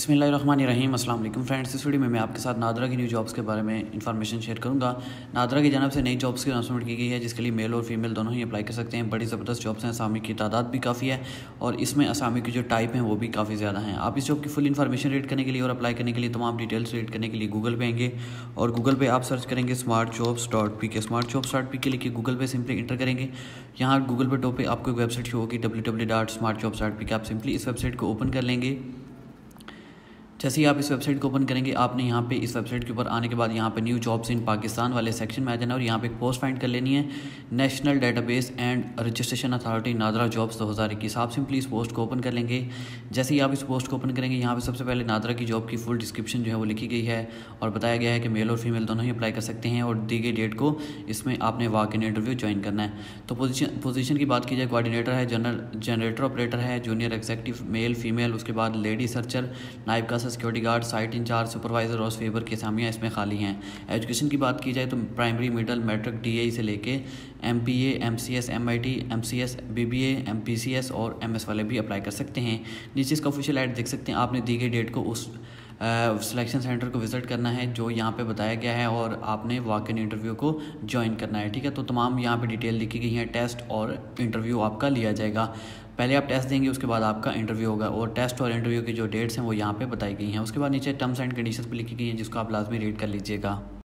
बिस्मिल्लाहिर्रहमानिर्रहीम। अस्सलाम वालेकुम फ्रेंड्स, इस वीडियो में मैं आपके साथ नादरा की न्यू जॉब्स के बारे में इंफॉर्मेशन शेयर करूंगा। नादरा की जानब से नई जॉब्स की अनाउंसमेंट की गई है जिसके लिए मेल और फीमेल दोनों ही अप्लाई कर सकते हैं। बड़ी ज़बरदस्त जॉब्स हैं, असामी की तादाद भी काफ़ी है और इसमें असामी की जो टाइप हैं वो भी काफ़ी ज़्यादा हैं। आप इस जॉब की फुल इन्फॉर्मेशन रीड करने के लिए और अप्लाई करने के लिए तमाम डिटेल्स रीड करने के लिए गूगल पे आएंगे और गूगल पे आप सर्च करेंगे smartjobs.pk। smartjobs.pk लिखिए गूगल पे सिंपली इंटर करेंगे। यहाँ गूगल पे टॉप पे आपको एक वेबसाइट शो होगी www.smartjobs.pk। आप सिंपली इस वेबसाइट को ओपन कर लेंगे। जैसे ही आप इस वेबसाइट को ओपन करेंगे, आपने यहाँ पे इस वेबसाइट के ऊपर आने के बाद यहाँ पे न्यू जॉब्स इन पाकिस्तान वाले सेक्शन में आ जाना और यहाँ पे एक पोस्ट फाइंड कर लेनी है, national database and registration authority NADRA jobs 2021। आप सिंपली इस पोस्ट को ओपन कर लेंगे। जैसे ही आप इस पोस्ट को ओपन करेंगे, यहाँ पे सबसे पहले नादरा की जॉब की फुल डिस्क्रिप्शन जो है वो लिखी गई है और बताया गया है कि मेल और फीमेल दोनों ही अप्लाई कर सकते हैं और दी गई डेट को इसमें आपने वॉक इन इंटरव्यू ज्वाइन करना है। तो पोजीशन की बात की जाए, कोऑर्डिनेटर है, जनरेटर ऑपरेटर है, जूनियर एग्जीक्यूटिव मेल फीमेल, उसके बाद लेडी सर्चर, नायब का security guard, site in charge, supervisor और फेवर की असामियाँ इसमें खाली हैं। एजुकेशन की बात की जाए तो प्राइमरी, मिडल, मैट्रिक, डीए से लेके MPA, MCS, MIT, MCS, BBA, MPCS और एमएस वाले भी अप्लाई कर सकते हैं। नीचे इसका ऑफिशियल ऐड देख सकते हैं। आपने दी गई डेट को उस सिलेक्शन सेंटर को विज़िट करना है जो यहाँ पे बताया गया है और आपने वॉक इन इंटरव्यू को ज्वाइन करना है। ठीक है, तो तमाम यहाँ पे डिटेल लिखी गई है। टेस्ट और इंटरव्यू आपका लिया जाएगा। पहले आप टेस्ट देंगे, उसके बाद आपका इंटरव्यू होगा और टेस्ट और इंटरव्यू की जो डेट्स हैं वो यहाँ पे बताई गई हैं। उसके बाद नीचे टर्म्स एंड कंडीशंस भी लिखी गई हैं जिसको आप लाजमी रीड कर लीजिएगा।